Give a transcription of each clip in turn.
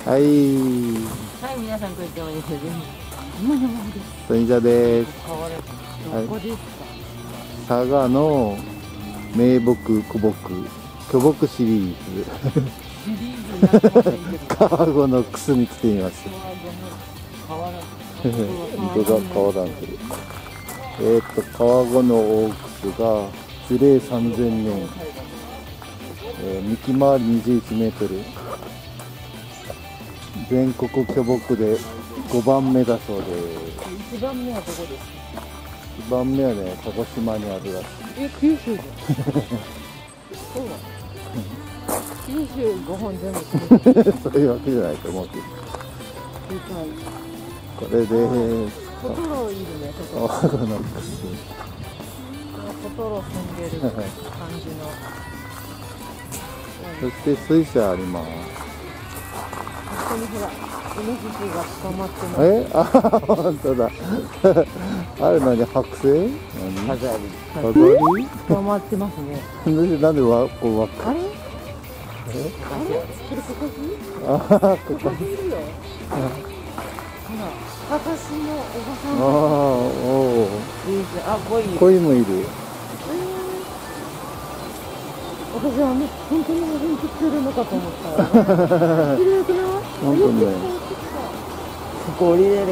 はい。 はい、皆さんこんにちは。 スイジャです。 どこですか？ 佐賀の名木古木巨木シリーズシリーズなんかまだいいけど。 川越のクスに来てみました。 変わらん。 本当だ、変わらんけど。川越の大楠が樹齢3000年、幹回り21メートル、全国巨木で5番目だそうです。 1番目はどこですか 1番目はね、鹿児島にあるらしい。 九州じゃん。そうだ。九州5本全部そういうわけじゃないと思うけど。これでトトロいるね、トトロ。 川越のクス。 トトロ住んでる感じの。 そして水車あります。 ここにほら、イノシシが捕まってます。 あ、本当だ。あれ何、剥製？何？ 飾り。 飾り？ 捕まってますね。 なんでこうわあれ？あれ？これここに？ あ、ここいるよ。ほら、私のおばさん。 おお。 あ、 鯉もいる。 私はね、本当に本気してるのかと思ったら。綺麗くない？ 本当にね。 ここ降りれる。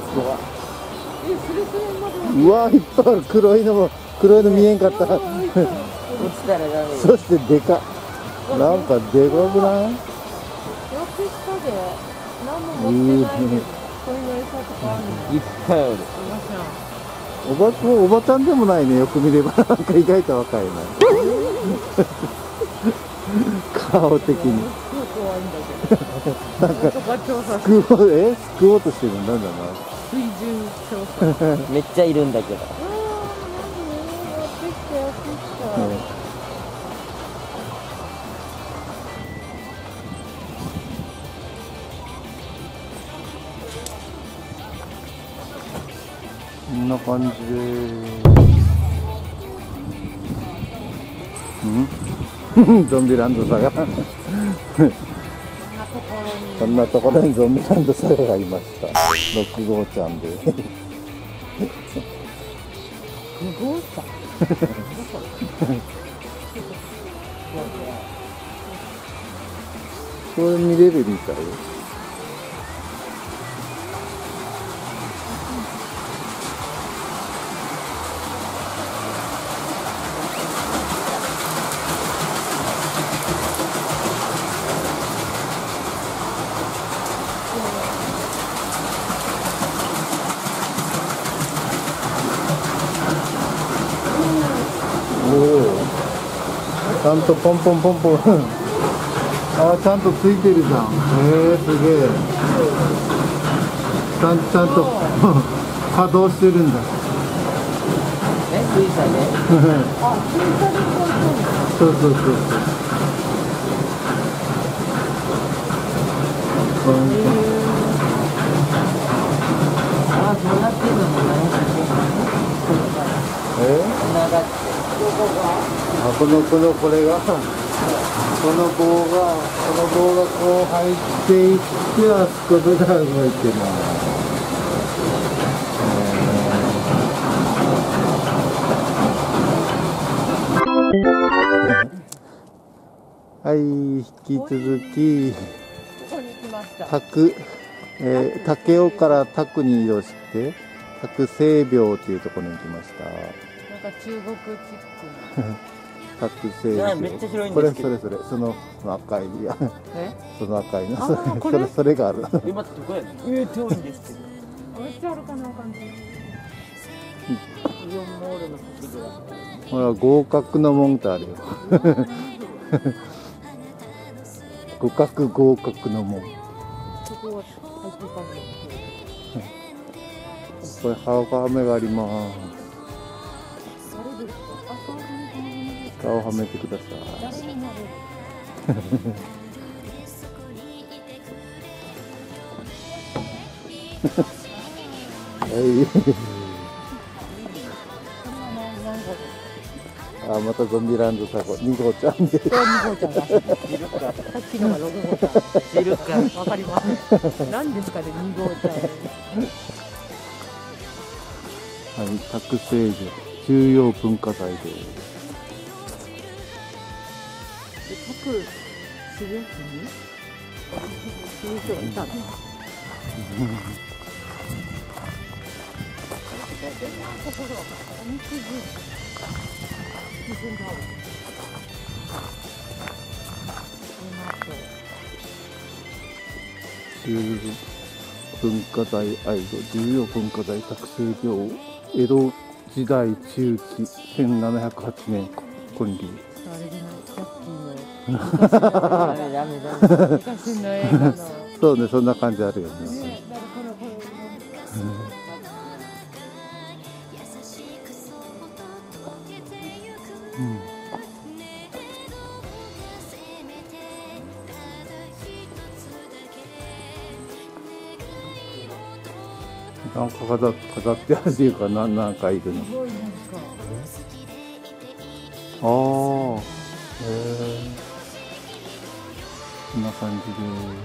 うわ、いっぱいある。黒いの見えんかった。 落ちたらダメ。 そしてでか。なんかでかくない？ やって下で何も持ってないけど、鳥の餌とかあるの？いっぱいある。 おばちゃんでもないね、よく見れば。なんか意外と若いな。顔的に。 怖いんだけど。なんか救おうとしてるんだな。 水準調査。めっちゃいるんだけど。やってきた、やってきた。 こんな感じでゾンビランドサガこんなところにゾンビランドサガがいました。6号ちゃんで 6号ちゃんこれ見れるみたいよ。ちゃんとポンポンポンポンあ、ちゃんとついてるじゃん。すげえ。ちゃんと稼働してるんだ。 水車ね。あ、水車でそう。 あ、繋がってるのも何か繋がって。 これがこの棒がこう入っていってあそこで動いてます。はい、引き続き武雄から宅に移動して宅西廟というところに来ました。 なんか中国チック宅西廟。 めっちゃ広いんこれですけど。 その赤いその赤いのそれがある。 今どこやねん。遠いんですけど。めっちゃあるかな感じ。イオンモールの先ぐらい。 ほら、合格の門ってあるよ。合格の門。 そこは入ってたんで。 これ顔はめがあります。顔はめてください。 あ、またゾンビランドタコ2号ちゃんで。 これ2号ちゃんがさっきのが6号ちゃん知るか。 わかりません。何ですかね、2号ちゃん。 はい、作成所重要文化財です。 各するやつにそういう人がいたの。 文化財重要文化財作成所江戸時代中期1708年建立。 あれじゃない、ジャッキーのダメダメ。 昔の映画の。 そうね、そんな感じあるよね。 ね、だからこのなんか飾ってあるっていうか、なんかいるの。 すごいなんか。 ああ、こんな感じ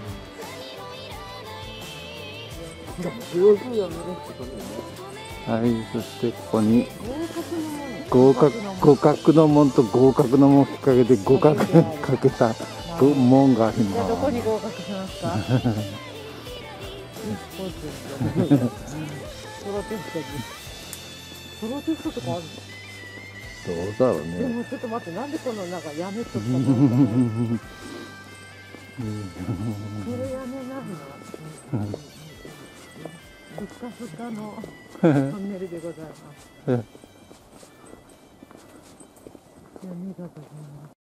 で。はい、そしてここに互角の門と合格の門を引っ掛けて互角にかけた門がありじゃあどこまに合格しますか？スポーツですよね。ソロテストに。ソロテストとかあるの？ す。どうだろうでね。 もちょっと待って、なんでこのなんか屋根とかそれ屋根なの？ふかふかのトンネルでございます。 うん闇がございます。